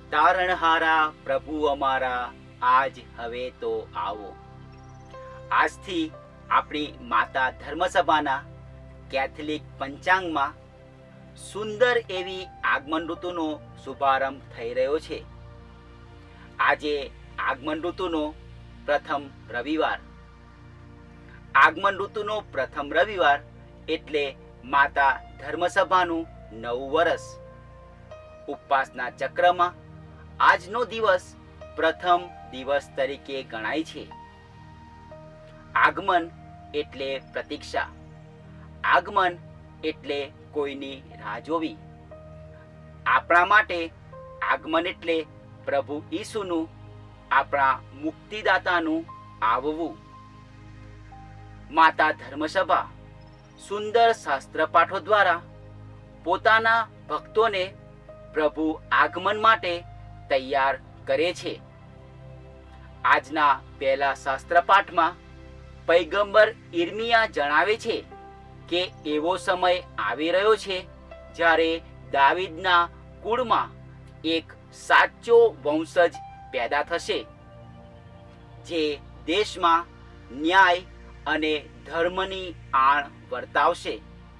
તારણહારા પ્રભુ અમારા આજ હવે તો આવો. આજથી આપણી માતા ધર્મસભાના કેથલિક પંચાંગમાં સુંદર એવી આગમન ઋતુનો શુભારંભ થઈ રહ્યો છે. આજે આગમન ઋતુનો પ્રથમ રવિવાર. આગમન ઋતુનો પ્રથમ રવિવાર એટલે માતા ધર્મસભાનું નવું વર્ષ. ઉપવાસના ચક્રમાં આજનો દિવસ પ્રથમ દિવસ તરીકે ગણાય છે. આગમન એટલે પ્રતીક્ષા. આગમન એટલે કોઈની રાહ જોવી. આપણા માટે આગમન એટલે પ્રભુ ઈસુનું, આપણા મુક્તિદાતાનું આવવું. માતા ધર્મસભા સુંદર શાસ્ત્રપાઠો દ્વારા પોતાના ભક્તોને પ્રભુ આગમન માટે તૈયાર કરે છે. આજના પહેલા શાસ્ત્રપાઠમાં પૈગંબર ઈર્મિયા જણાવે છે કે એવો સમય આવી રહ્યો છે જ્યારે દાવીદના કુળમાં એક સાચો વંશજ પેદા થશે, જે દેશમાં ન્યાય અને ધર્મની આણ વર્તાવશે.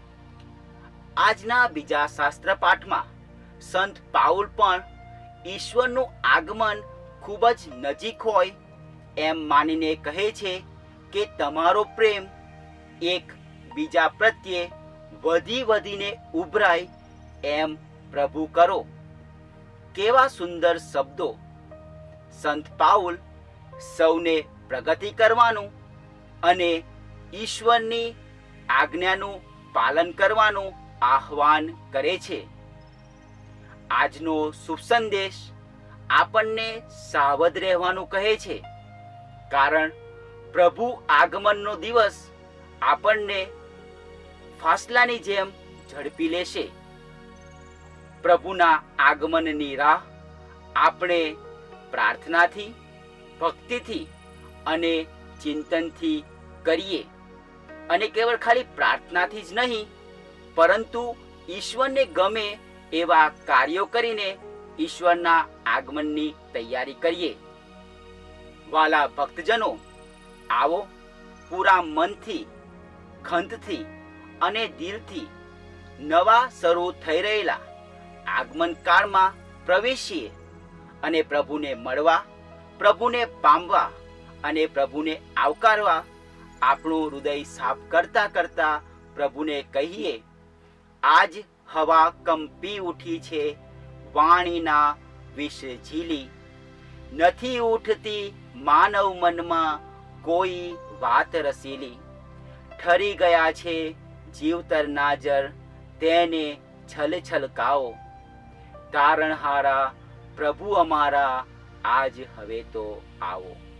આજના બીજા શાસ્ત્રપાઠમાં સંત પાઉલ પણ ઈશ્વરનું આગમન ખૂબ જ નજીક હોય એમ માનીને કહે છે કે તમારો પ્રેમ એક બીજા પ્રત્યે વધી વધીને ઉભરાય એમ પ્રભુ કરો. કેવા સુંદર શબ્દો! સંત પાઉલ સૌને પ્રગતિ કરવાનું અને ઈશ્વરની આજ્ઞાનું પાલન કરવાનું આહ્વાન કરે છે. આજનો શુભ સંદેશ આપણને સાવધ રહેવાનું કહે છે, કારણ પ્રભુ આગમનનો દિવસ આપણને ફાસલાની જેમ ઝડપી લેશે. પ્રભુના આગમનની રાહ આપણે પ્રાર્થનાથી, ભક્તિથી અને ચિંતનથી કરીએ. અને કેવળ ખાલી પ્રાર્થનાથી જ નહીં, પરંતુ ઈશ્વરને ગમે એવા કાર્યો કરીને ઈશ્વરના આગમનની તૈયારી કરીએ. વાલા ભક્તજનો, આવો પૂરા મનથી, ખંતથી અને દિલથી નવા શરૂ થઈ રહેલા આગમન કાળમાં પ્રવેશીએ અને પ્રભુને મળવા, પ્રભુને પામવા અને પ્રભુને આવકારવા આપણું હૃદય સાફ કરતા કરતા પ્રભુને કહીએ, આજ હવા કંપી ઉઠી છે વાણીના વિષ ઝીલી, નથી ઉઠતી માનવ મનમાં કોઈ વાત રસીલી, ઠરી ગયા છે જીવતર નાજર તેને છલ છલકાઓ, તારણહારા પ્રભુ અમારા આજ હવે તો આવો.